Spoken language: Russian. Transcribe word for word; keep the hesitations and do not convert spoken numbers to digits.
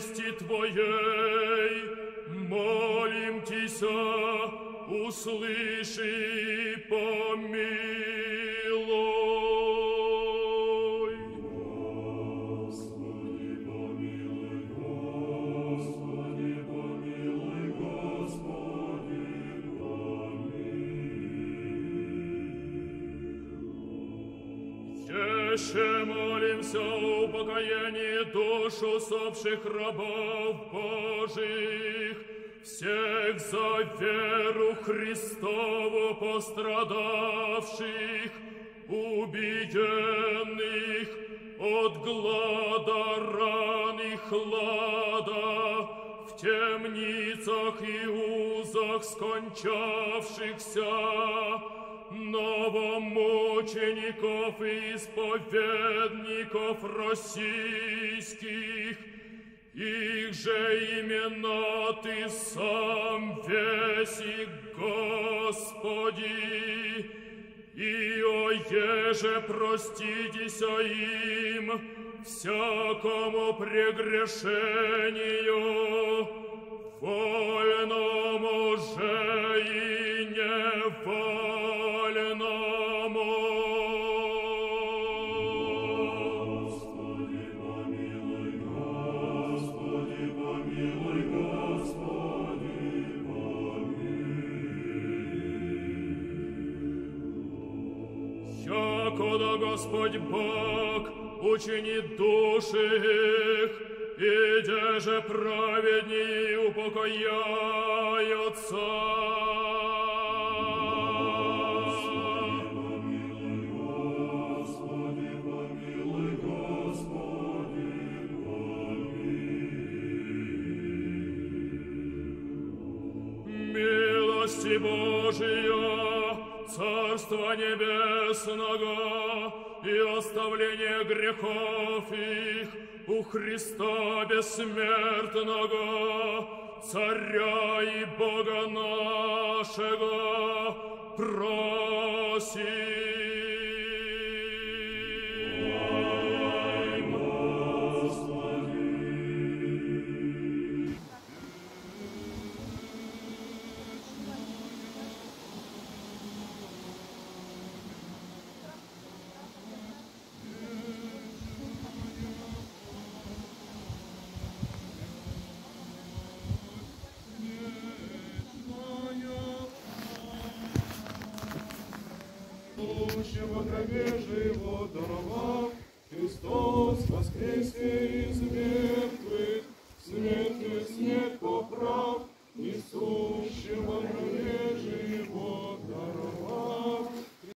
милости Твоей, молим Тися, услыши и помилуй. Господи, помилуй, Господи, помилуй, Господи, помилуй. Еще молимся о покаянии душ усопших рабов Божиих, всех за веру Христову пострадавших, убиенных от глада, ран и хлада, в темницах и узах скончавшихся, новомучеников и исповедников российских, их же имена Ты сам веси, Господи, и о еже проститеся им всякому прегрешению, вольному же и невольному. Господи, помилуй, Господи, помилуй, Господи, помилуй. Якода Господь Бог учинит души их, и деже праведней упокояются. Господи, помилуй, Господи, помилуй. Милости Божия, Царства Небесного и оставление грехов их у Христа бессмертного, Царя и Бога нашего, проси. Сущего гробе живот даровав, Христос воскресе из мертвых, смертный снег поправ, несущего